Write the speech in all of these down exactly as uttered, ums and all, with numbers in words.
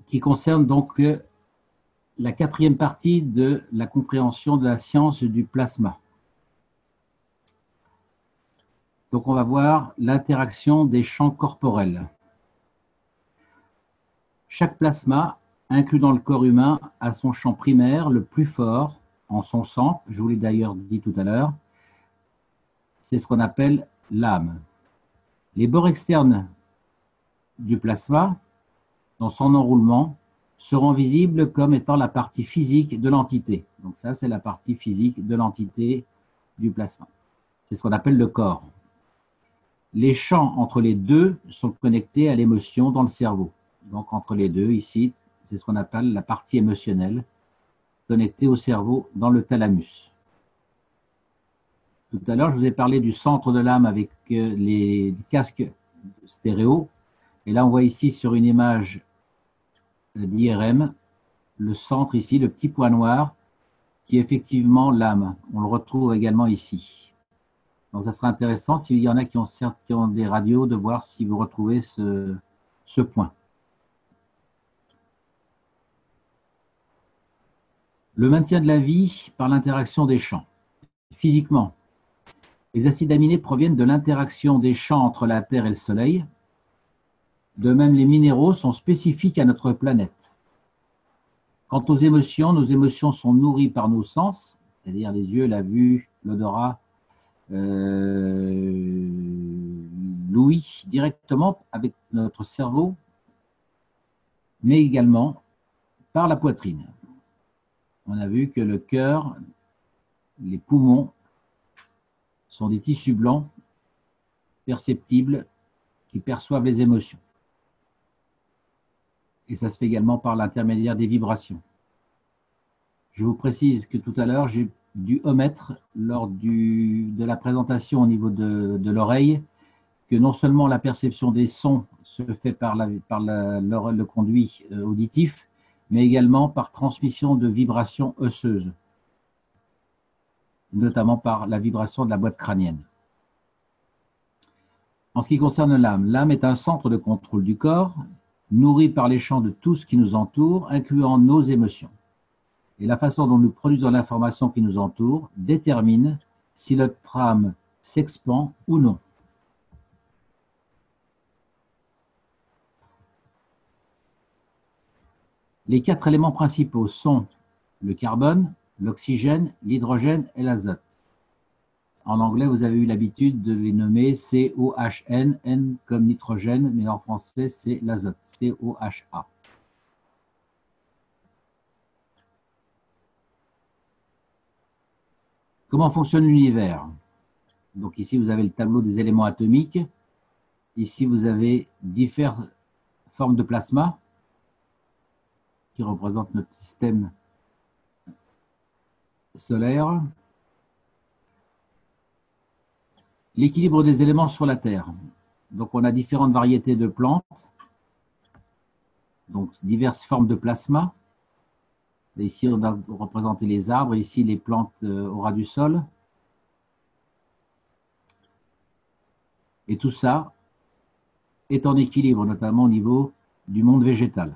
qui concerne donc euh, la quatrième partie de la compréhension de la science du plasma. Donc, on va voir l'interaction des champs corporels. Chaque plasma, inclus dans le corps humain, a son champ primaire le plus fort en son centre, je vous l'ai d'ailleurs dit tout à l'heure, c'est ce qu'on appelle l'âme. Les bords externes du plasma, dans son enroulement, seront visibles comme étant la partie physique de l'entité. Donc ça, c'est la partie physique de l'entité du plasma. C'est ce qu'on appelle le corps. Les champs entre les deux sont connectés à l'émotion dans le cerveau. Donc entre les deux, ici, c'est ce qu'on appelle la partie émotionnelle, connectée au cerveau dans le thalamus. Tout à l'heure, je vous ai parlé du centre de l'âme avec les casques stéréo. Et là, on voit ici sur une image d'I R M, le centre ici, le petit point noir, qui est effectivement l'âme. On le retrouve également ici. Donc, ça sera intéressant, s'il y en a qui ont, qui ont des radios, de voir si vous retrouvez ce, ce point. Le maintien de la vie par l'interaction des champs. Physiquement, les acides aminés proviennent de l'interaction des champs entre la Terre et le Soleil. De même, les minéraux sont spécifiques à notre planète. Quant aux émotions, nos émotions sont nourries par nos sens, c'est-à-dire les yeux, la vue, l'odorat, euh, l'ouïe, directement avec notre cerveau, mais également par la poitrine. On a vu que le cœur, les poumons, sont des tissus blancs perceptibles qui perçoivent les émotions. Et ça se fait également par l'intermédiaire des vibrations. Je vous précise que tout à l'heure, j'ai dû omettre lors du, de la présentation au niveau de, de l'oreille que non seulement la perception des sons se fait par, la, par la, le, le conduit auditif, mais également par transmission de vibrations osseuses, notamment par la vibration de la boîte crânienne. En ce qui concerne l'âme, l'âme est un centre de contrôle du corps, nourri par les champs de tout ce qui nous entoure, incluant nos émotions. Et la façon dont nous produisons l'information qui nous entoure détermine si notre âme s'expand ou non. Les quatre éléments principaux sont le carbone, l'oxygène, l'hydrogène et l'azote. En anglais, vous avez eu l'habitude de les nommer C O H N, N comme nitrogène, mais en français, c'est l'azote, C O H A. Comment fonctionne l'univers? Donc ici, vous avez le tableau des éléments atomiques. Ici, vous avez différentes formes de plasma qui représentent notre système solaire. L'équilibre des éléments sur la Terre. Donc, on a différentes variétés de plantes, donc diverses formes de plasma. Et ici, on a représenté les arbres, et ici, les plantes au ras du sol. Et tout ça est en équilibre, notamment au niveau du monde végétal.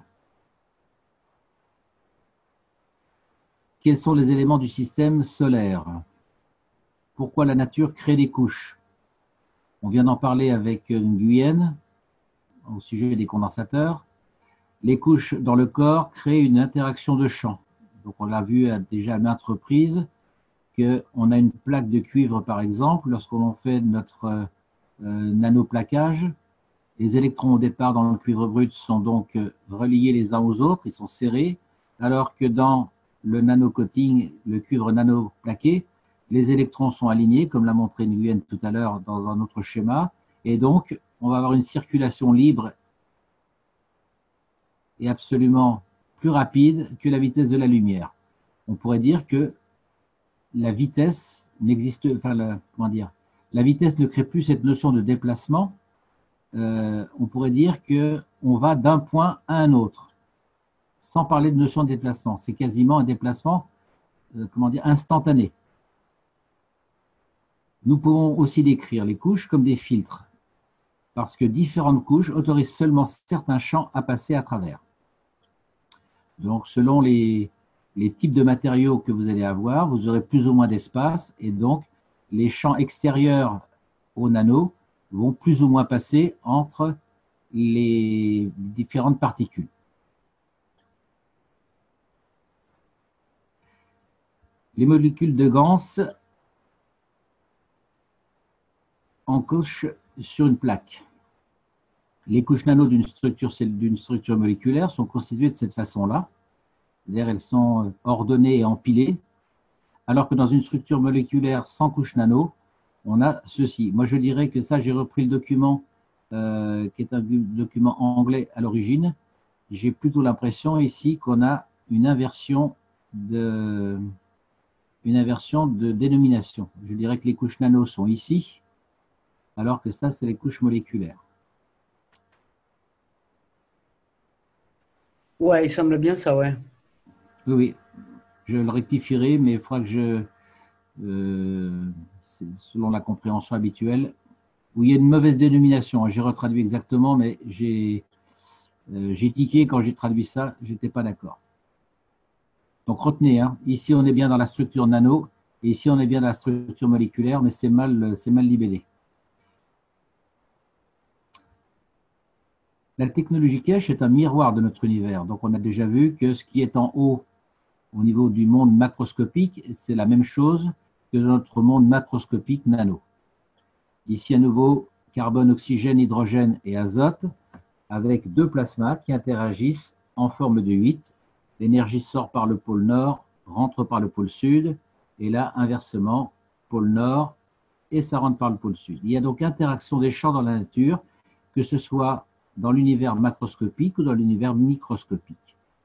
Quels sont les éléments du système solaire? Pourquoi la nature crée des couches? On vient d'en parler avec Nguyen au sujet des condensateurs. Les couches dans le corps créent une interaction de champs. Donc on l'a vu déjà à maintes reprises qu'on a une plaque de cuivre par exemple, lorsqu'on fait notre euh, nanoplaquage, les électrons au départ dans le cuivre brut sont donc reliés les uns aux autres, ils sont serrés, alors que dans le nanocoating, le cuivre nanoplaqué, les électrons sont alignés, comme l'a montré Nguyen tout à l'heure dans un autre schéma, et donc on va avoir une circulation libre et absolument plus rapide que la vitesse de la lumière. On pourrait dire que la vitesse n'existe, enfin, la, comment dire, la vitesse ne crée plus cette notion de déplacement. Euh, on pourrait dire qu'on va d'un point à un autre, sans parler de notion de déplacement. C'est quasiment un déplacement, euh, comment dire, instantané. Nous pouvons aussi décrire les couches comme des filtres, parce que différentes couches autorisent seulement certains champs à passer à travers. Donc, selon les, les types de matériaux que vous allez avoir, vous aurez plus ou moins d'espace et donc les champs extérieurs au nano vont plus ou moins passer entre les différentes particules. Les molécules de Gans en couche sur une plaque. Les couches nano d'une structure, d'une structure moléculaire sont constituées de cette façon-là, c'est-à-dire elles sont ordonnées et empilées, alors que dans une structure moléculaire sans couche nano, on a ceci. Moi, je dirais que ça, j'ai repris le document euh, qui est un document anglais à l'origine. J'ai plutôt l'impression ici qu'on a une inversion de, une inversion de dénomination. Je dirais que les couches nano sont ici, alors que ça, c'est les couches moléculaires. Ouais, il semble bien ça, ouais. Oui, oui, je le rectifierai, mais il faudra que je, euh, selon la compréhension habituelle, où il y a une mauvaise dénomination. J'ai retraduit exactement, mais j'ai euh, j'ai tiqué quand j'ai traduit ça, je n'étais pas d'accord. Donc retenez, hein, ici on est bien dans la structure nano, et ici on est bien dans la structure moléculaire, mais c'est mal, c'est mal libellé. La technologie cache est un miroir de notre univers. Donc on a déjà vu que ce qui est en haut au niveau du monde macroscopique, c'est la même chose que notre monde macroscopique nano. Ici à nouveau, carbone, oxygène, hydrogène et azote, avec deux plasmas qui interagissent en forme de huit. L'énergie sort par le pôle nord, rentre par le pôle sud, et là, inversement, pôle nord, et ça rentre par le pôle sud. Il y a donc interaction des champs dans la nature, que ce soit dans l'univers macroscopique ou dans l'univers microscopique.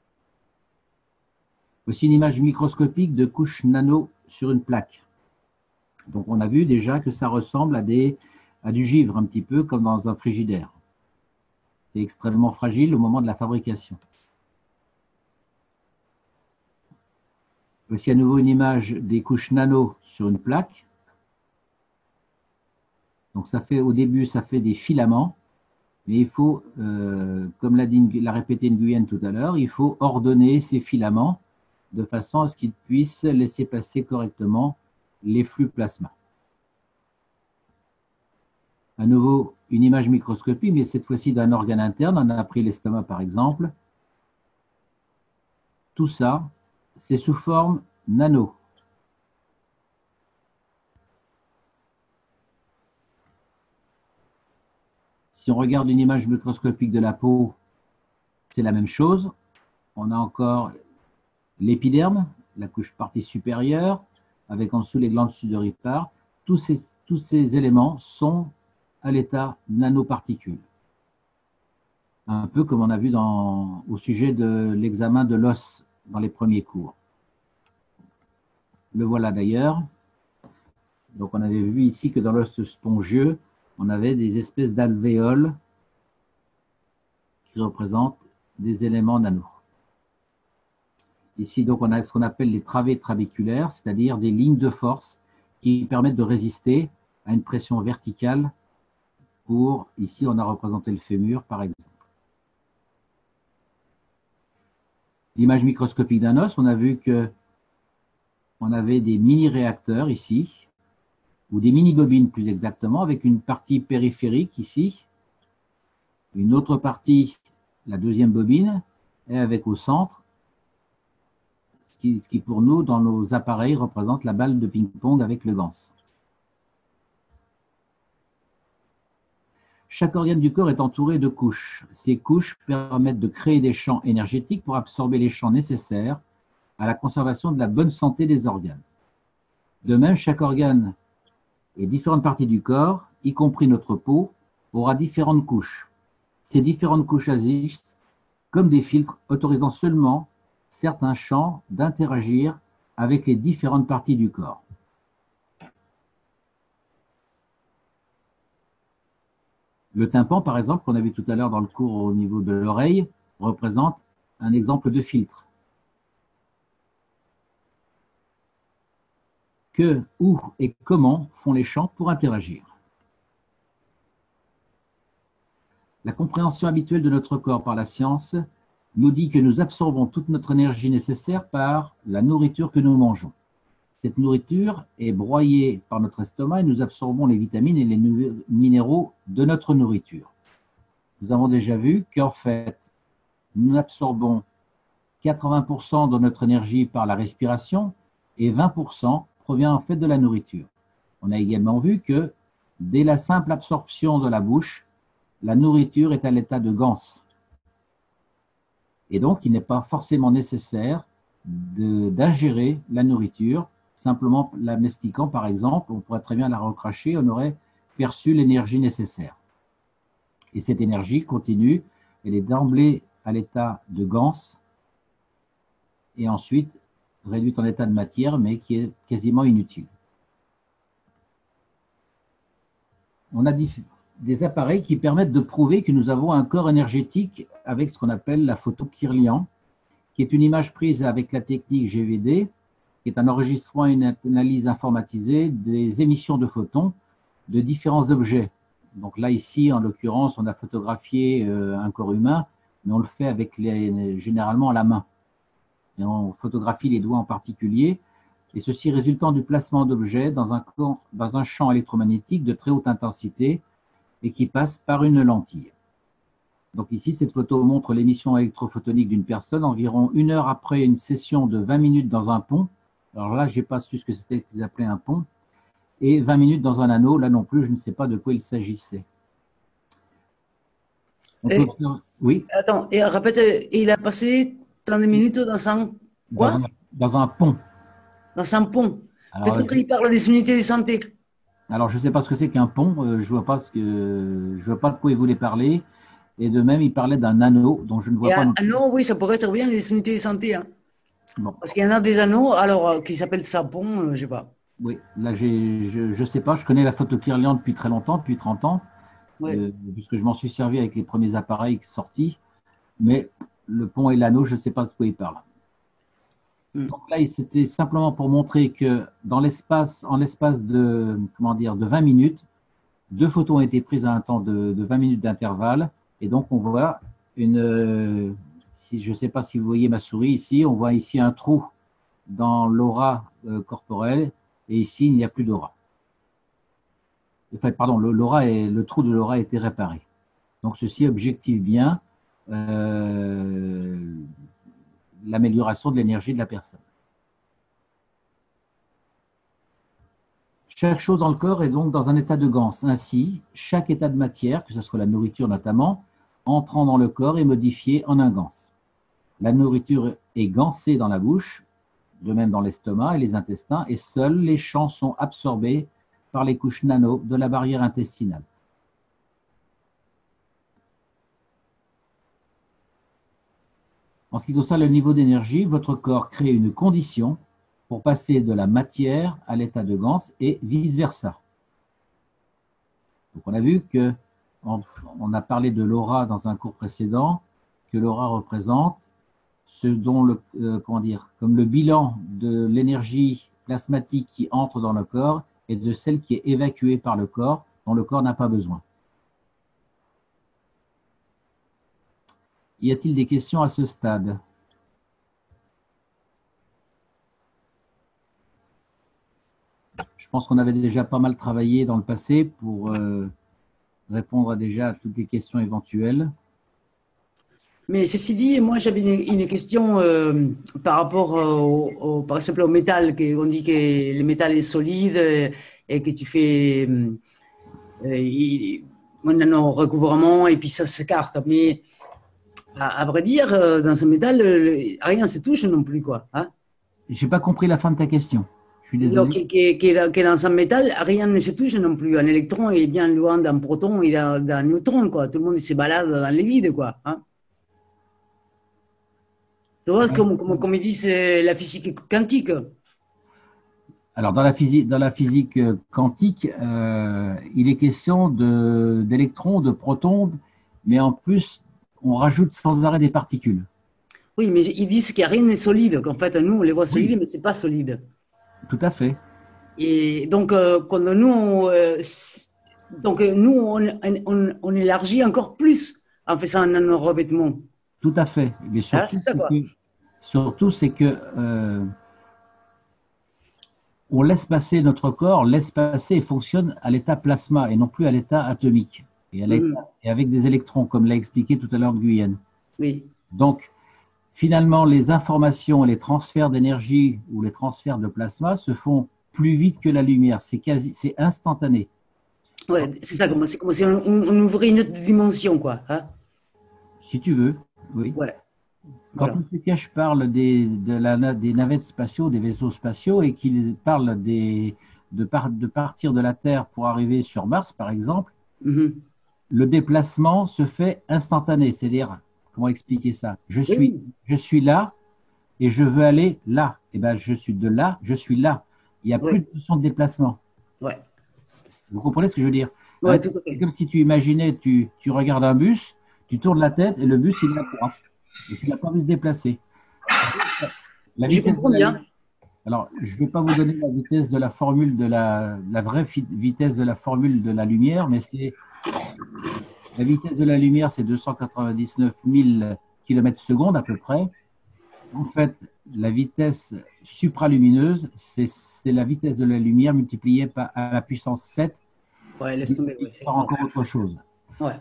Voici une image microscopique de couches nano sur une plaque. Donc on a vu déjà que ça ressemble à, des, à du givre, un petit peu comme dans un frigidaire. C'est extrêmement fragile au moment de la fabrication. Voici à nouveau une image des couches nano sur une plaque. Donc ça fait, au début, ça fait des filaments, mais il faut, euh, comme l'a répété Nguyen tout à l'heure, il faut ordonner ces filaments de façon à ce qu'ils puissent laisser passer correctement les flux plasma. À nouveau, une image microscopique, mais cette fois-ci d'un organe interne. On a pris l'estomac, par exemple. Tout ça, c'est sous forme nano. Si on regarde une image microscopique de la peau, c'est la même chose. On a encore l'épiderme, la couche partie supérieure, avec en dessous les glandes sudoripares. Tous ces, tous ces éléments sont à l'état nanoparticules. Un peu comme on a vu dans, au sujet de l'examen de l'os dans les premiers cours. Le voilà d'ailleurs. Donc on avait vu ici que dans l'os spongieux, on avait des espèces d'alvéoles qui représentent des éléments nano. Ici, donc, on a ce qu'on appelle les travées trabéculaires, c'est-à-dire des lignes de force qui permettent de résister à une pression verticale pour, ici, on a représenté le fémur, par exemple. L'image microscopique d'un os, on a vu que on avait des mini-réacteurs ici, ou des mini-bobines plus exactement, avec une partie périphérique ici, une autre partie, la deuxième bobine, et avec au centre, ce qui, ce qui pour nous, dans nos appareils, représente la balle de ping-pong avec le Gans. Chaque organe du corps est entouré de couches. Ces couches permettent de créer des champs énergétiques pour absorber les champs nécessaires à la conservation de la bonne santé des organes. De même, chaque organe et différentes parties du corps, y compris notre peau, aura différentes couches. Ces différentes couches agissent comme des filtres autorisant seulement certains champs d'interagir avec les différentes parties du corps. Le tympan, par exemple, qu'on a vu tout à l'heure dans le cours au niveau de l'oreille, représente un exemple de filtre. Que, où et comment font les champs pour interagir? La compréhension habituelle de notre corps par la science nous dit que nous absorbons toute notre énergie nécessaire par la nourriture que nous mangeons. Cette nourriture est broyée par notre estomac et nous absorbons les vitamines et les minéraux de notre nourriture. Nous avons déjà vu qu'en fait, nous absorbons quatre-vingts pour cent de notre énergie par la respiration et vingt pour cent provient en fait de la nourriture. On a également vu que dès la simple absorption de la bouche, la nourriture est à l'état de ganse. Et donc, il n'est pas forcément nécessaire d'ingérer la nourriture, simplement la mastiquant par exemple, on pourrait très bien la recracher, on aurait perçu l'énergie nécessaire. Et cette énergie continue, elle est d'emblée à l'état de ganse et ensuite réduite en état de matière, mais qui est quasiment inutile. On a des appareils qui permettent de prouver que nous avons un corps énergétique avec ce qu'on appelle la photo Kirlian, qui est une image prise avec la technique G V D, qui est un enregistrement et une analyse informatisée des émissions de photons de différents objets. Donc là, ici, en l'occurrence, on a photographié un corps humain, mais on le fait avec les, généralement à la main. Et on photographie les doigts en particulier, et ceci résultant du placement d'objets dans un, dans un champ électromagnétique de très haute intensité et qui passe par une lentille. Donc ici, cette photo montre l'émission électrophotonique d'une personne environ une heure après une session de vingt minutes dans un pont. Alors là, je n'ai pas su ce que c'était qu'ils appelaient un pont. Et vingt minutes dans un anneau, là non plus, je ne sais pas de quoi il s'agissait. Et, oui. Attends, et répète, il a passé trente minutes dans un quoi? Dans un, dans un pont. Dans un pont. Peut-être qu'il parle des unités de santé. Alors, je ne sais pas ce que c'est qu'un pont. Euh, je ne vois pas ce que, je vois pas de quoi il voulait parler. Et de même, il parlait d'un anneau, dont je ne vois et pas. Un anneau, oui, ça pourrait être bien les unités de santé. Hein. Bon. Parce qu'il y en a des anneaux, alors euh, qui s'appellent sapons, euh, je ne sais pas. Oui, là, je ne sais pas. Je connais la photo Kirlian depuis très longtemps, depuis trente ans, oui. euh, puisque je m'en suis servi avec les premiers appareils sortis. Mais le pont et l'anneau, je ne sais pas de quoi il parle. Mm. Donc là, c'était simplement pour montrer que dans l'espace, en l'espace de, comment dire, de vingt minutes, deux photos ont été prises à un temps de, de vingt minutes d'intervalle. Et donc, on voit une, si, je ne sais pas si vous voyez ma souris ici, on voit ici un trou dans l'aura euh, corporelle, et ici, il n'y a plus d'aura. Enfin, pardon, l'aura est, le trou de l'aura a été réparé. Donc, ceci objective bien euh, l'amélioration de l'énergie de la personne. Chaque chose dans le corps est donc dans un état de ganse. Ainsi, chaque état de matière, que ce soit la nourriture notamment, entrant dans le corps est modifié en un ganse. La nourriture est gansée dans la bouche, de même dans l'estomac et les intestins, et seuls les champs sont absorbés par les couches nano de la barrière intestinale. En ce qui concerne le niveau d'énergie, votre corps crée une condition pour passer de la matière à l'état de ganse et vice-versa. Donc on a vu que, on a parlé de l'aura dans un cours précédent, que l'aura représente ce dont le, euh, comment dire, comme le bilan de l'énergie plasmatique qui entre dans le corps et de celle qui est évacuée par le corps, dont le corps n'a pas besoin. Y a-t-il des questions à ce stade? Je pense qu'on avait déjà pas mal travaillé dans le passé pour euh, répondre à déjà à toutes les questions éventuelles. Mais ceci dit, moi j'avais une, une question euh, par rapport au, au, par exemple au métal, qu'on dit que le métal est solide et que tu fais euh, un recouvrement et puis ça s'écarte. Mais à, à vrai dire, dans ce métal, rien ne se touche non plus, quoi. Hein? Je n'ai pas compris la fin de ta question. Je suis désolé. Donc, que, que, que dans un métal, rien ne se touche non plus. Un électron est bien loin d'un proton et d'un neutron, quoi. Tout le monde se balade dans le vide, quoi. Hein? Tu vois, comme, comme, comme ils disent la physique quantique. Alors, dans la physique, dans la physique quantique, euh, il est question d'électrons, de, de protons, mais en plus, on rajoute sans arrêt des particules. Oui, mais ils disent qu'il n'y a rien de solide, qu'en fait, nous, on les voit solides, oui. Mais ce n'est pas solide. Tout à fait. Et donc, euh, quand nous, euh, donc, nous on, on, on élargit encore plus en faisant un revêtement. Tout à fait. Mais Ah, surtout, c'est ça, c'est quoi. que, surtout, c'est que euh, on laisse passer, notre corps laisse passer et fonctionne à l'état plasma et non plus à l'état atomique. Et, à Mhm. l'état- et avec des électrons, comme l'a expliqué tout à l'heure Guyenne. Oui. Donc, finalement, les informations, les transferts d'énergie ou les transferts de plasma se font plus vite que la lumière. C'est quasi, c'est instantané. Ouais, c'est ça, comme, c'est comme si on, on- on ouvrait une autre dimension, quoi. Hein. Si tu veux, oui. Ouais, Quand voilà. M. Cash parle des, de la na- des navettes spatiaux, des vaisseaux spatiaux, et qu'il parle des, de, par- de partir de la Terre pour arriver sur Mars, par exemple, Mhm. le déplacement se fait instantané. C'est-à-dire, comment expliquer ça? Je suis, Oui, je suis là et je veux aller là. Et ben, je suis de là, je suis là. Il n'y a plus oui, de notion de déplacement. ouais, Vous comprenez ce que je veux dire? Hein? ouais, tout à C'est fait. comme si tu imaginais, tu, tu regardes un bus, tu tournes la tête et le bus, il est à droite. Et tu n'as pas vu se déplacer. La Je vitesse de comprends la bien. lumière. Alors, je ne vais pas vous donner la vitesse de la formule de la, la vraie fi- vitesse de la formule de la lumière, mais c'est la vitesse de la lumière, c'est deux cent quatre-vingt-dix-neuf mille kilomètres secondes à peu près. En fait, la vitesse supralumineuse, c'est c'est la vitesse de la lumière multipliée par à la puissance sept, Ouais, laisse tomber. multipliée Ouais, c'est- par ouais. encore autre chose. Ouais.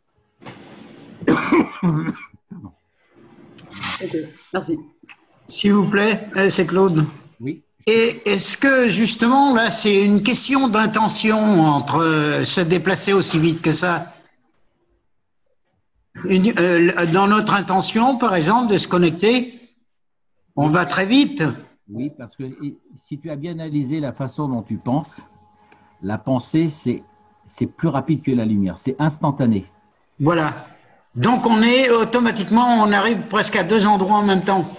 Ok, merci. S'il vous plaît, euh, c'est Claude. Oui, Et est-ce que justement, là, c'est une question d'intention entre euh, se déplacer aussi vite que ça? Une- euh, dans notre intention, par exemple, de se connecter, on oui, va très vite. oui, parce que et, si tu as bien analysé la façon dont tu penses, la pensée, c'est c'est plus rapide que la lumière, c'est instantané. Voilà. Donc on est automatiquement, on arrive presque à deux endroits en même temps.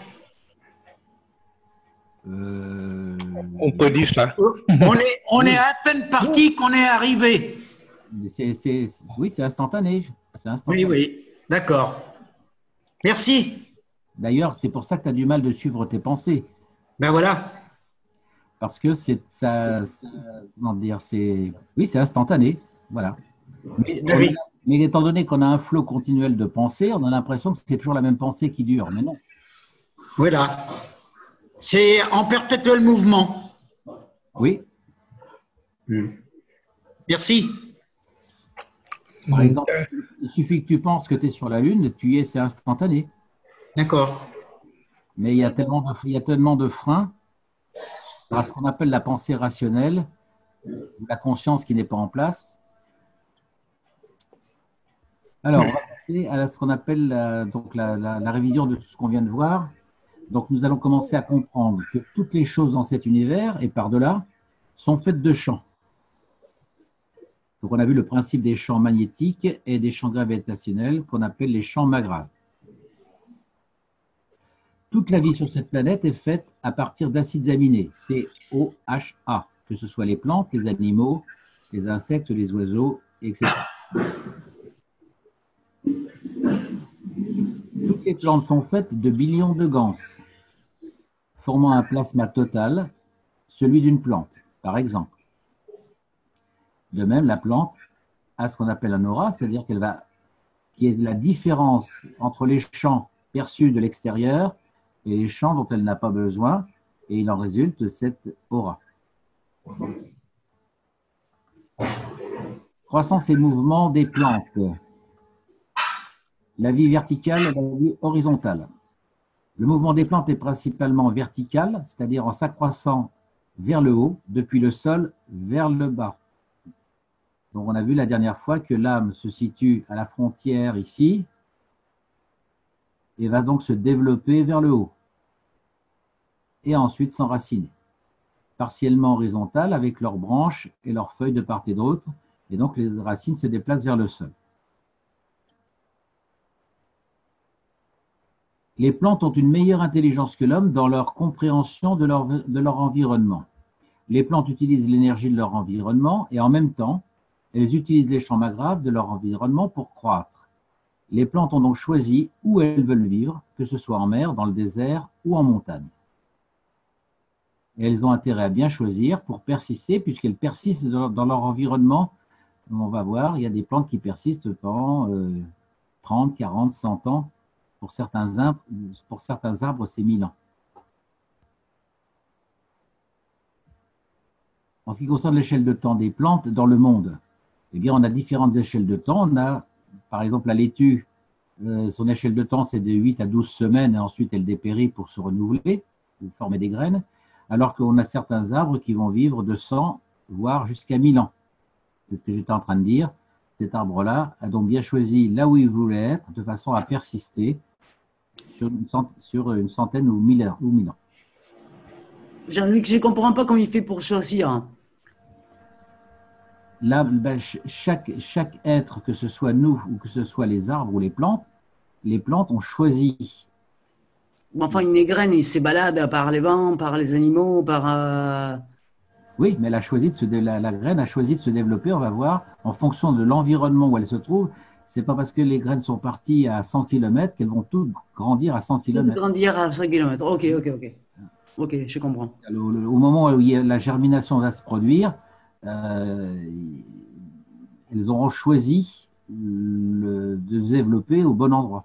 Euh, On peut dire ça. On est, on est oui, à peine parti qu'on est arrivé. c'est, c'est- oui, c'est instantané. C'est Oui, instantané. oui. D'accord. Merci. D'ailleurs, c'est pour ça que tu as du mal de suivre tes pensées. Ben voilà. Parce que c'est ça. Comment dire, c'est. Oui, c'est instantané. Voilà. Mais, Ben on a- oui. mais étant donné qu'on a un flot continuel de pensées, on a l'impression que c'est toujours la même pensée qui dure. Mais non. Voilà. C'est en perpétuel mouvement. Oui. Merci. Par exemple, il suffit que tu penses que tu es sur la Lune, tu y es, c'est instantané. D'accord. Mais il y a tellement de, il y a tellement de freins à ce qu'on appelle la pensée rationnelle, ou la conscience qui n'est pas en place. Alors, on va passer à ce qu'on appelle la, donc la, la- la révision de tout ce qu'on vient de voir. Donc, nous allons commencer à comprendre que toutes les choses dans cet univers et par-delà sont faites de champs. Donc, on a vu le principe des champs magnétiques et des champs gravitationnels qu'on appelle les champs magraves. Toute la vie sur cette planète est faite à partir d'acides aminés, C O H A, que ce soit les plantes, les animaux, les insectes, les oiseaux, et cetera. Toutes les plantes sont faites de billions de ganses, formant un plasma total, celui d'une plante, par exemple. De même, la plante a ce qu'on appelle un aura, c'est-à-dire qu'elle va, qui est la différence entre les champs perçus de l'extérieur et les champs dont elle n'a pas besoin, et il en résulte cette aura. Croissance et mouvement des plantes. La vie verticale et la vie horizontale. Le mouvement des plantes est principalement vertical, c'est-à-dire en s'accroissant vers le haut, depuis le sol vers le bas. Donc on a vu la dernière fois que l'âme se situe à la frontière ici et va donc se développer vers le haut et ensuite s'enraciner. Partiellement horizontale avec leurs branches et leurs feuilles de part et d'autre, et donc les racines se déplacent vers le sol. Les plantes ont une meilleure intelligence que l'homme dans leur compréhension de leur, de leur environnement. Les plantes utilisent l'énergie de leur environnement et en même temps, elles utilisent les champs magraves de leur environnement pour croître. Les plantes ont donc choisi où elles veulent vivre, que ce soit en mer, dans le désert ou en montagne. Et elles ont intérêt à bien choisir pour persister, puisqu'elles persistent dans leur environnement. On va voir, il y a des plantes qui persistent pendant euh, trente, quarante, cent ans. Pour certains arbres, pour certains arbres, c'est mille ans. En ce qui concerne l'échelle de temps des plantes dans le monde, eh bien, on a différentes échelles de temps. On a, par exemple, la laitue, euh, son échelle de temps, c'est de huit à douze semaines, et ensuite elle dépérit pour se renouveler, ou former des graines, alors qu'on a certains arbres qui vont vivre de cent, voire jusqu'à mille ans. C'est ce que j'étais en train de dire. Cet arbre-là a donc bien choisi là où il voulait être, de façon à persister sur une centaine, sur une centaine ou mille ans. Ou mille ans. Jean-Luc, je ne comprends pas comment il fait pour choisir. Là, ben, chaque, chaque être, que ce soit nous ou que ce soit les arbres ou les plantes, les plantes ont choisi. Enfin, une graine, il se balade par les vents, par les animaux, par… Euh... Oui, mais elle a choisi de se, la, la graine a choisi de se développer, on va voir, en fonction de l'environnement où elle se trouve. Ce n'est pas parce que les graines sont parties à cent kilomètres qu'elles vont toutes grandir à cent kilomètres. Toutes grandir à cent kilomètres. Ok, ok, ok. Ok, je comprends. Au, au moment où la germination va se produire, euh, elles auront choisi le, de se développer au bon endroit.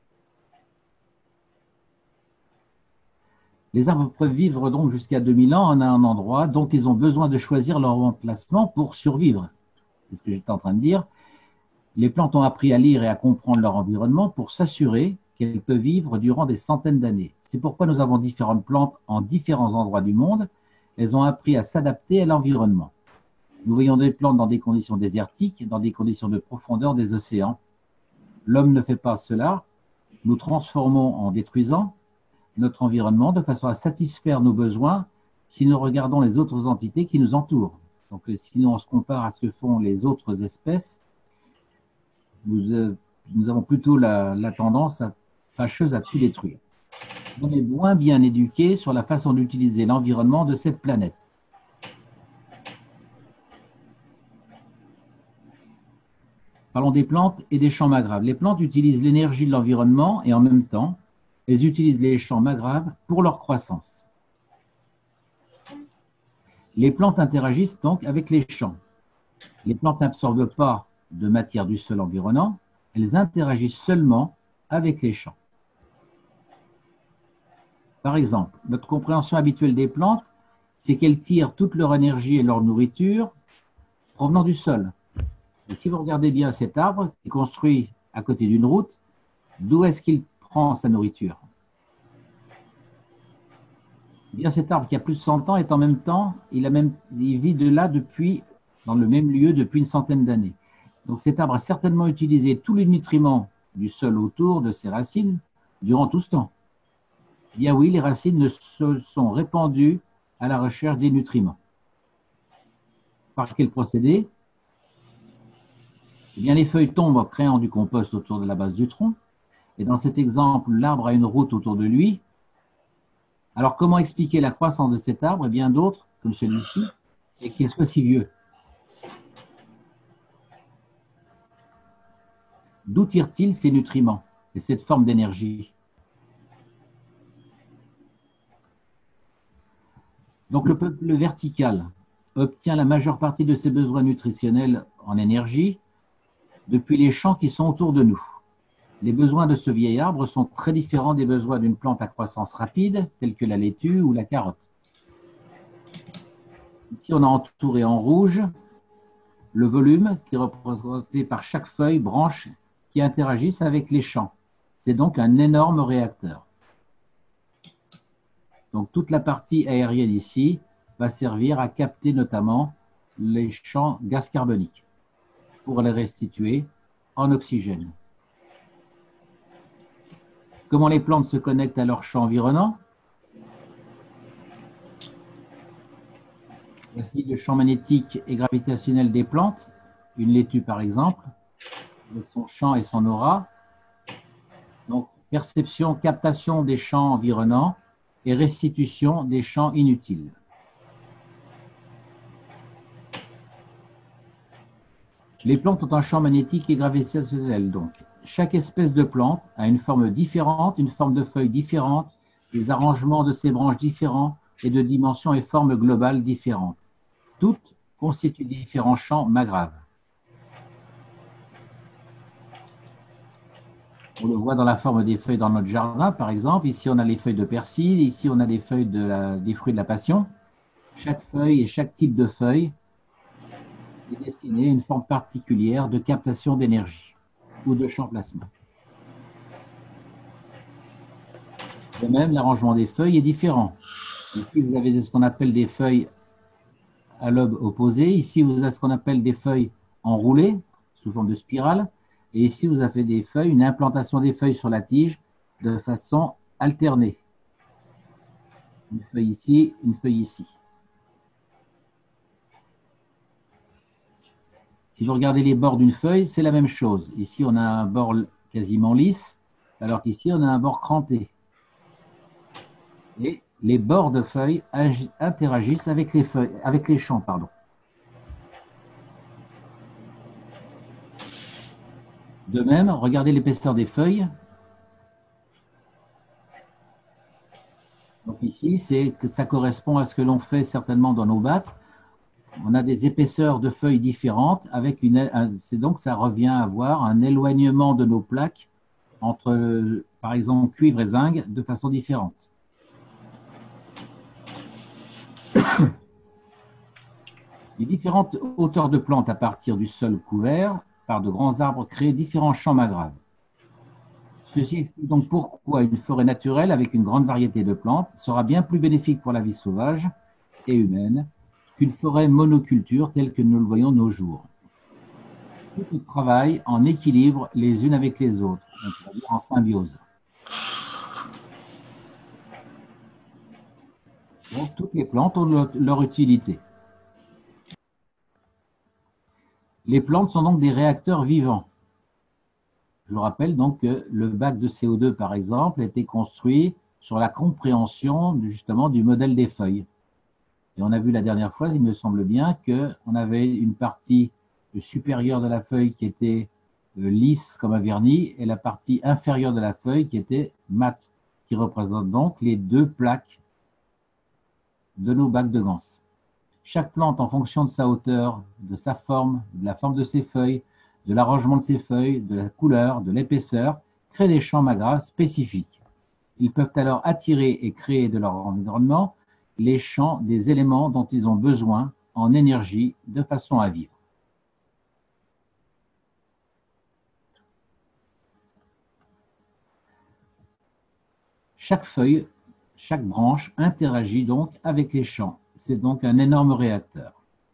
Les arbres peuvent vivre donc jusqu'à deux mille ans en un endroit, donc ils ont besoin de choisir leur emplacement pour survivre. C'est ce que j'étais en train de dire. Les plantes ont appris à lire et à comprendre leur environnement pour s'assurer qu'elles peuvent vivre durant des centaines d'années. C'est pourquoi nous avons différentes plantes en différents endroits du monde. Elles ont appris à s'adapter à l'environnement. Nous voyons des plantes dans des conditions désertiques, dans des conditions de profondeur des océans. L'homme ne fait pas cela. Nous transformons en détruisant notre environnement de façon à satisfaire nos besoins si nous regardons les autres entités qui nous entourent. Donc, sinon on se compare à ce que font les autres espèces, nous, euh, nous avons plutôt la, la tendance à, fâcheuse à tout détruire. On est moins bien éduqués sur la façon d'utiliser l'environnement de cette planète. Parlons des plantes et des champs magraves. Les plantes utilisent l'énergie de l'environnement et en même temps, elles utilisent les champs magraves pour leur croissance. Les plantes interagissent donc avec les champs. Les plantes n'absorbent pas de matière du sol environnant, elles interagissent seulement avec les champs. Par exemple, notre compréhension habituelle des plantes, c'est qu'elles tirent toute leur énergie et leur nourriture provenant du sol. Et si vous regardez bien cet arbre qui est construit à côté d'une route, d'où est-ce qu'il prend sa nourriture? Eh bien, cet arbre qui a plus de cent ans est en même temps, il, a même, il vit de là depuis, dans le même lieu depuis une centaine d'années. Donc cet arbre a certainement utilisé tous les nutriments du sol autour de ses racines durant tout ce temps. Eh bien oui, les racines ne se sont répandues à la recherche des nutriments. Par quel procédé? Eh bien, les feuilles tombent en créant du compost autour de la base du tronc. Et dans cet exemple, l'arbre a une route autour de lui. Alors, comment expliquer la croissance de cet arbre et bien d'autres, comme celui-ci, et qu'il soit si vieux? D'où tire-t-il ces nutriments et cette forme d'énergie? Donc, le peuple vertical obtient la majeure partie de ses besoins nutritionnels en énergie depuis les champs qui sont autour de nous. Les besoins de ce vieil arbre sont très différents des besoins d'une plante à croissance rapide, telle que la laitue ou la carotte. Ici, on a entouré en rouge le volume qui est représenté par chaque feuille, branche, qui interagissent avec les champs. C'est donc un énorme réacteur. Donc, toute la partie aérienne ici va servir à capter notamment les champs gaz carboniques pour les restituer en oxygène. Comment les plantes se connectent à leurs champs environnants? Voici le champ magnétique et gravitationnel des plantes, une laitue par exemple, avec son champ et son aura. Donc, perception, captation des champs environnants et restitution des champs inutiles. Les plantes ont un champ magnétique et gravitationnel, donc. Chaque espèce de plante a une forme différente, une forme de feuille différente, des arrangements de ses branches différents et de dimensions et formes globales différentes. Toutes constituent différents champs magraves. On le voit dans la forme des feuilles dans notre jardin, par exemple. Ici, on a les feuilles de persil. Ici, on a les feuilles de la, des fruits de la passion. Chaque feuille et chaque type de feuille est destiné à une forme particulière de captation d'énergie ou de champ plasma. De même, l'arrangement des feuilles est différent. Ici, vous avez ce qu'on appelle des feuilles à lobe opposé. Ici, vous avez ce qu'on appelle des feuilles enroulées, sous forme de spirale. Et ici, vous avez des feuilles, une implantation des feuilles sur la tige de façon alternée. Une feuille ici, une feuille ici. Si vous regardez les bords d'une feuille, c'est la même chose. Ici, on a un bord quasiment lisse, alors qu'ici, on a un bord cranté. Et les bords de feuilles interagissent avec les, feuilles, avec les champs. Pardon. De même, regardez l'épaisseur des feuilles. Donc ici, c'est que ça correspond à ce que l'on fait certainement dans nos bacs. On a des épaisseurs de feuilles différentes. Avec une, c'est donc ça revient à avoir un éloignement de nos plaques entre, par exemple, cuivre et zinc de façon différente. Les différentes hauteurs de plantes à partir du sol couvert par de grands arbres créent différents champs mangroves. Ceci explique donc pourquoi une forêt naturelle avec une grande variété de plantes sera bien plus bénéfique pour la vie sauvage et humaine qu'une forêt monoculture telle que nous le voyons de nos jours. Toutes travaillent en équilibre les unes avec les autres, on pourrait dire en symbiose. Donc, toutes les plantes ont leur, leur utilité. Les plantes sont donc des réacteurs vivants. Je vous rappelle donc que le bac de C O deux, par exemple, a été construit sur la compréhension justement du modèle des feuilles. Et on a vu la dernière fois, il me semble bien, qu'on avait une partie supérieure de la feuille qui était lisse comme un vernis et la partie inférieure de la feuille qui était mate, qui représente donc les deux plaques de nos bacs de Gans. Chaque plante, en fonction de sa hauteur, de sa forme, de la forme de ses feuilles, de l'arrangement de ses feuilles, de la couleur, de l'épaisseur, crée des champs mangroves spécifiques. Ils peuvent alors attirer et créer de leur environnement les champs des éléments dont ils ont besoin en énergie de façon à vivre. Chaque feuille, chaque branche interagit donc avec les champs. C'est donc un énorme réacteur.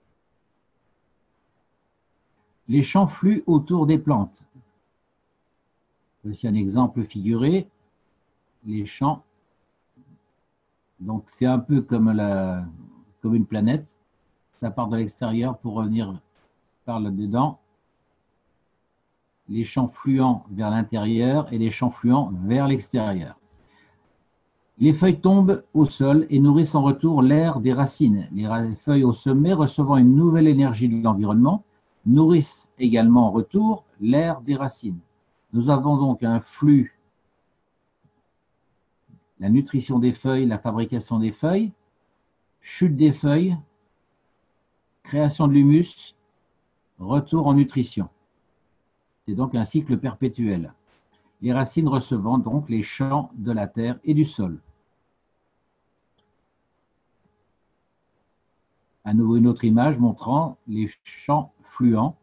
Les champs fluent autour des plantes. Voici un exemple figuré. Les champs, donc c'est un peu comme, la, comme une planète. Ça part de l'extérieur pour revenir par le dedans. Les champs fluents vers l'intérieur et les champs fluents vers l'extérieur. Les feuilles tombent au sol et nourrissent en retour l'air des racines. Les feuilles au sommet, recevant une nouvelle énergie de l'environnement, nourrissent également en retour l'air des racines. Nous avons donc un flux, la nutrition des feuilles, la fabrication des feuilles, chute des feuilles, création de l'humus, retour en nutrition. C'est donc un cycle perpétuel. Les racines recevant donc les champs de la terre et du sol. À nouveau une autre image montrant les champs fluents,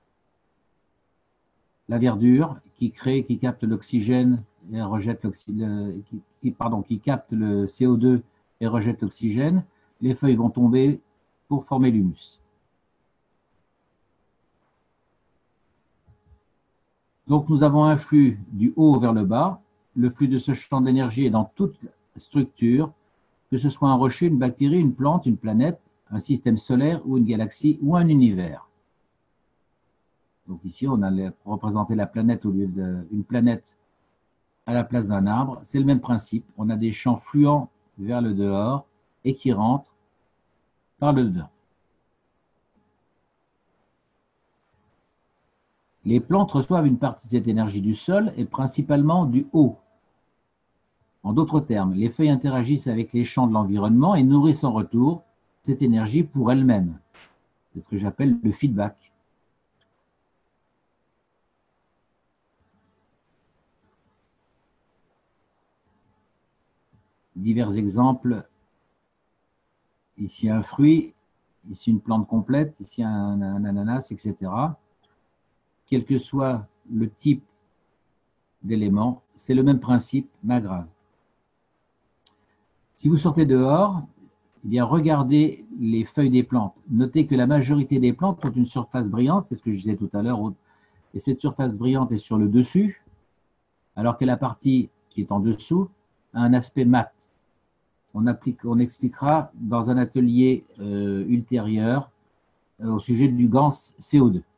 la verdure qui crée, qui capte l'oxygène et rejette l'oxygène, qui, pardon, qui capte le C O deux et rejette l'oxygène. Les feuilles vont tomber pour former l'humus. Donc, nous avons un flux du haut vers le bas. Le flux de ce champ d'énergie est dans toute structure, que ce soit un rocher, une bactérie, une plante, une planète, un système solaire ou une galaxie ou un univers. Donc ici, on a représenté la planète au lieu d'une planète à la place d'un arbre. C'est le même principe. On a des champs fluents vers le dehors et qui rentrent par le dedans. Les plantes reçoivent une partie de cette énergie du sol et principalement du haut. En d'autres termes, les feuilles interagissent avec les champs de l'environnement et nourrissent en retour cette énergie pour elles-mêmes. C'est ce que j'appelle le feedback. divers exemples. Ici un fruit, ici une plante complète, ici un, un ananas, et cetera. Quel que soit le type d'élément, c'est le même principe, mais grave. Si vous sortez dehors, eh bien regardez les feuilles des plantes. Notez que la majorité des plantes ont une surface brillante, c'est ce que je disais tout à l'heure, et cette surface brillante est sur le dessus, alors que la partie qui est en dessous a un aspect mat. On, applique, on expliquera dans un atelier euh, ultérieur euh, au sujet du gaz C O deux.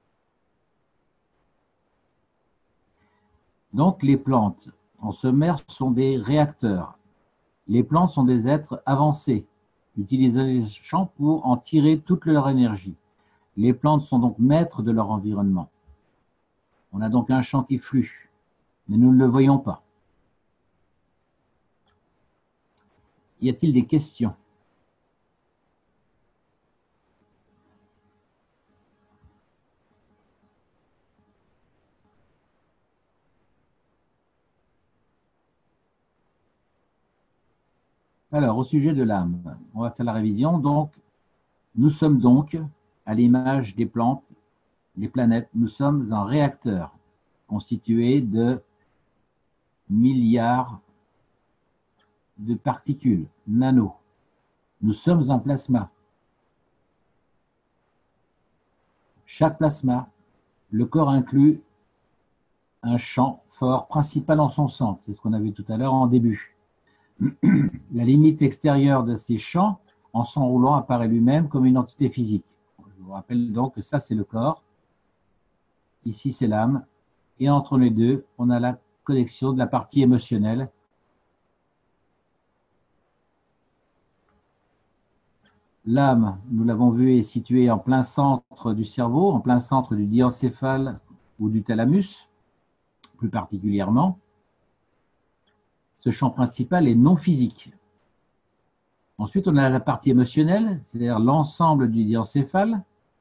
Donc les plantes en sommaire sont des réacteurs. Les plantes sont des êtres avancés, utilisant les champs pour en tirer toute leur énergie. Les plantes sont donc maîtres de leur environnement. On a donc un champ qui flue, mais nous ne le voyons pas. Y a-t-il des questions? Alors, au sujet de l'âme, on va faire la révision. Donc, nous sommes donc, à l'image des plantes, des planètes, nous sommes un réacteur constitué de milliards de particules, nano. Nous sommes un plasma. Chaque plasma, le corps inclut un champ fort principal en son centre. C'est ce qu'on a vu tout à l'heure en début. La limite extérieure de ces champs, en s'enroulant, apparaît lui-même comme une entité physique. Je vous rappelle donc que ça, c'est le corps. Ici, c'est l'âme. Et entre les deux, on a la connexion de la partie émotionnelle. L'âme, nous l'avons vu, est située en plein centre du cerveau, en plein centre du diencéphale ou du thalamus, plus particulièrement. Ce champ principal est non physique. Ensuite, on a la partie émotionnelle, c'est-à-dire l'ensemble du diencéphale.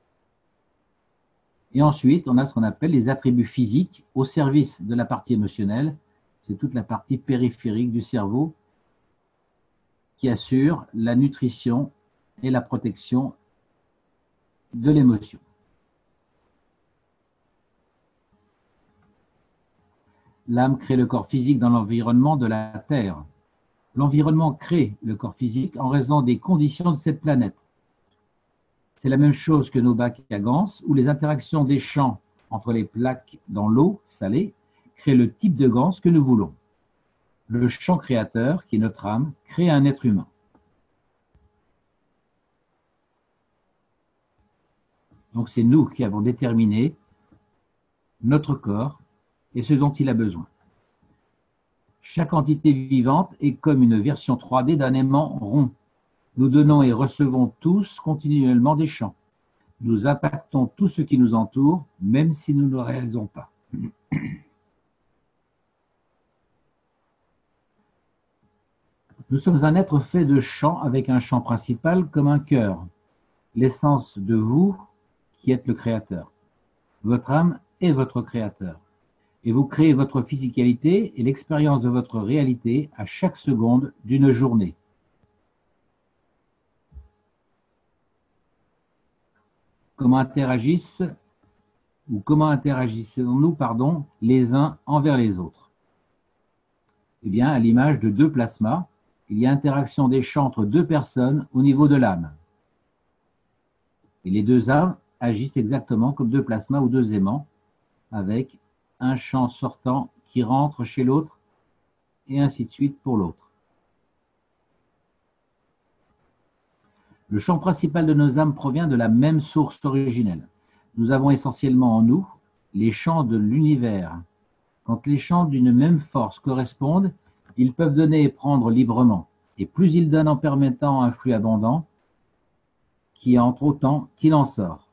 Et ensuite, on a ce qu'on appelle les attributs physiques au service de la partie émotionnelle. C'est toute la partie périphérique du cerveau qui assure la nutrition et la protection de l'émotion. L'âme crée le corps physique dans l'environnement de la Terre. L'environnement crée le corps physique en raison des conditions de cette planète. C'est la même chose que nos bacs à Gans, où les interactions des champs entre les plaques dans l'eau salée créent le type de Gans que nous voulons. Le champ créateur, qui est notre âme, crée un être humain. Donc c'est nous qui avons déterminé notre corps et ce dont il a besoin. Chaque entité vivante est comme une version trois D d'un aimant rond. Nous donnons et recevons tous continuellement des champs. Nous impactons tout ce qui nous entoure, même si nous ne le réalisons pas. Nous sommes un être fait de champs avec un champ principal comme un cœur, l'essence de vous qui êtes le créateur. Votre âme est votre créateur. Et vous créez votre physicalité et l'expérience de votre réalité à chaque seconde d'une journée. Comment interagissent ou comment interagissons-nous, pardon, les uns envers les autres? Eh bien, à l'image de deux plasmas, il y a interaction des champs entre deux personnes au niveau de l'âme. Et les deux âmes agissent exactement comme deux plasmas ou deux aimants, avec un champ sortant qui rentre chez l'autre, et ainsi de suite pour l'autre. Le champ principal de nos âmes provient de la même source originelle. Nous avons essentiellement en nous les champs de l'univers. Quand les champs d'une même force correspondent, ils peuvent donner et prendre librement. Et plus ils donnent en permettant un flux abondant, qui entre autant qu'il en sort.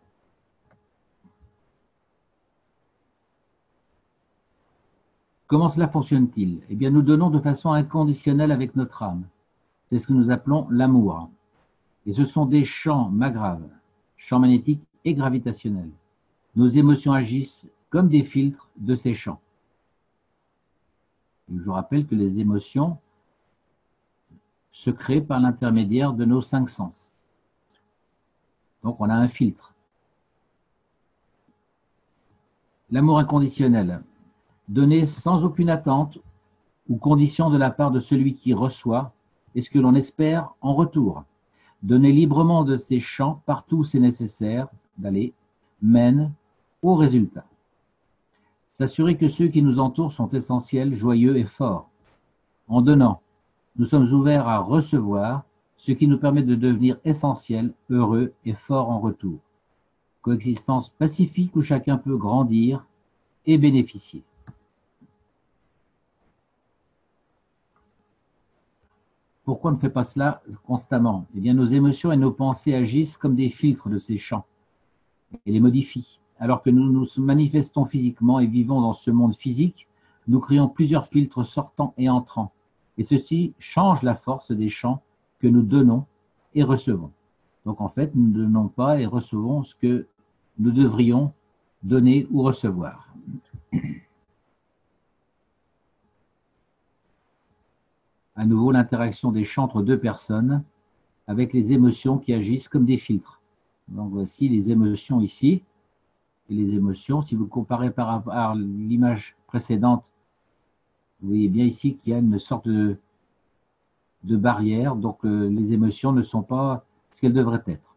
Comment cela fonctionne-t-il? Eh bien, nous donnons de façon inconditionnelle avec notre âme. C'est ce que nous appelons l'amour. Et ce sont des champs magraves, champs magnétiques et gravitationnels. Nos émotions agissent comme des filtres de ces champs. Et je vous rappelle que les émotions se crée par l'intermédiaire de nos cinq sens. Donc, on a un filtre. L'amour inconditionnel, donné sans aucune attente ou condition de la part de celui qui reçoit, est ce que l'on espère en retour. Donner librement de ses champs partout où c'est nécessaire d'aller, mène au résultat. S'assurer que ceux qui nous entourent sont essentiels, joyeux et forts. En donnant, nous sommes ouverts à recevoir, ce qui nous permet de devenir essentiels, heureux et forts en retour. Coexistence pacifique où chacun peut grandir et bénéficier. Pourquoi on ne fait pas cela constamment? Eh bien, nos émotions et nos pensées agissent comme des filtres de ces champs et les modifient. Alors que nous nous manifestons physiquement et vivons dans ce monde physique, nous créons plusieurs filtres sortants et entrants. Et ceci change la force des champs que nous donnons et recevons. Donc en fait, nous ne donnons pas et recevons ce que nous devrions donner ou recevoir. À nouveau, l'interaction des champs entre deux personnes avec les émotions qui agissent comme des filtres. Donc voici les émotions ici. Et les émotions, si vous comparez par rapport à l'image précédente, vous voyez bien ici qu'il y a une sorte de, de barrière. Donc euh, les émotions ne sont pas ce qu'elles devraient être.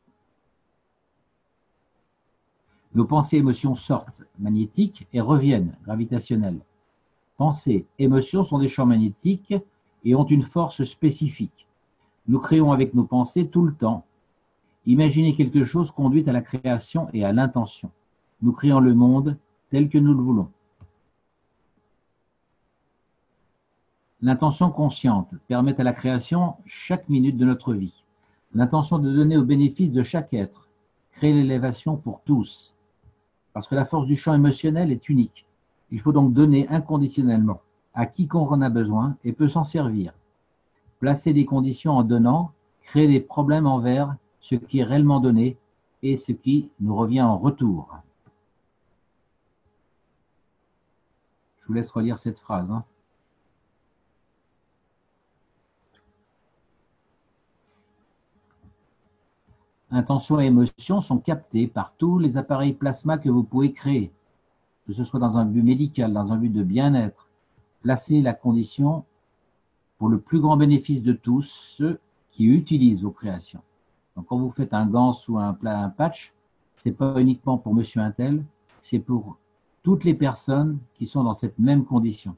Nos pensées et émotions sortent magnétiques et reviennent gravitationnelles. Pensées, émotions sont des champs magnétiques et ont une force spécifique. Nous créons avec nos pensées tout le temps. Imaginez quelque chose conduit à la création et à l'intention. Nous créons le monde tel que nous le voulons. L'intention consciente permet à la création chaque minute de notre vie. L'intention de donner au bénéfice de chaque être crée l'élévation pour tous. Parce que la force du champ émotionnel est unique. Il faut donc donner inconditionnellement à quiconque en a besoin et peut s'en servir. Placer des conditions en donnant crée des problèmes envers ce qui est réellement donné et ce qui nous revient en retour. Je vous laisse relire cette phrase. Hein. Intention et émotion sont captés par tous les appareils plasma que vous pouvez créer, que ce soit dans un but médical, dans un but de bien-être. Placez la condition pour le plus grand bénéfice de tous ceux qui utilisent vos créations. Donc, quand vous faites un gant ou un, un patch, ce n'est pas uniquement pour monsieur Intel, c'est pour toutes les personnes qui sont dans cette même condition.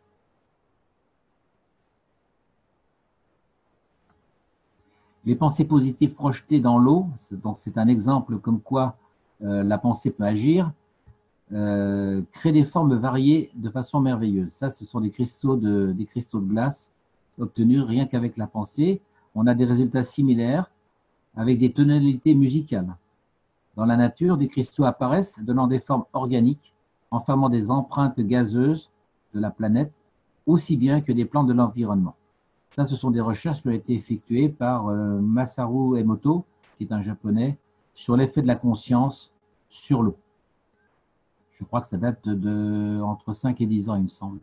Les pensées positives projetées dans l'eau, donc c'est un exemple comme quoi euh, la pensée peut agir, euh, crée des formes variées de façon merveilleuse. Ça, ce sont des cristaux de, des cristaux de glace obtenus rien qu'avec la pensée. On a des résultats similaires avec des tonalités musicales. Dans la nature, des cristaux apparaissent donnant des formes organiques, en formant des empreintes gazeuses de la planète, aussi bien que des plans de l'environnement. Ça, ce sont des recherches qui ont été effectuées par euh, Masaru Emoto, qui est un japonais, sur l'effet de la conscience sur l'eau. Je crois que ça date de, de entre cinq et dix ans, il me semble.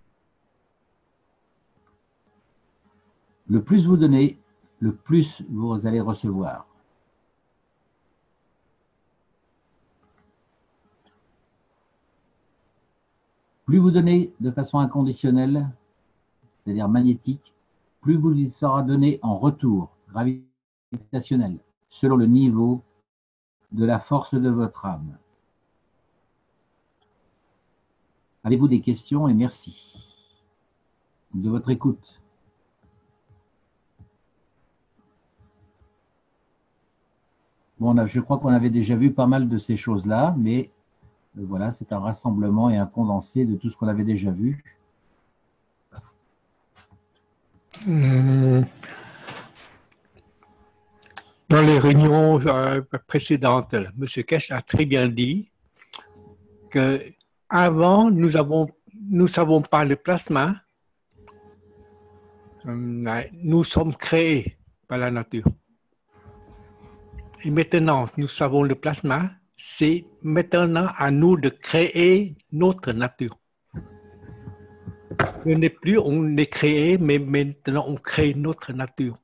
Le plus vous donnez, le plus vous allez recevoir. Plus vous donnez de façon inconditionnelle, c'est-à-dire magnétique, plus vous lui sera donné en retour, gravitationnel, selon le niveau de la force de votre âme. Avez-vous des questions? Et merci de votre écoute. Bon, je crois qu'on avait déjà vu pas mal de ces choses-là, mais voilà, c'est un rassemblement et un condensé de tout ce qu'on avait déjà vu. Dans les réunions précédentes, M. Kesh a très bien dit que avant, nous avons, nous savons pas le plasma, nous sommes créés par la nature. Et maintenant, nous savons le plasma, c'est maintenant à nous de créer notre nature. Ce n'est plus on est créé, mais maintenant on crée notre nature.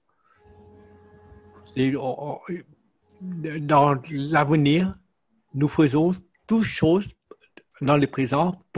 Et on- on- dans l'avenir, nous faisons toutes choses dans le présent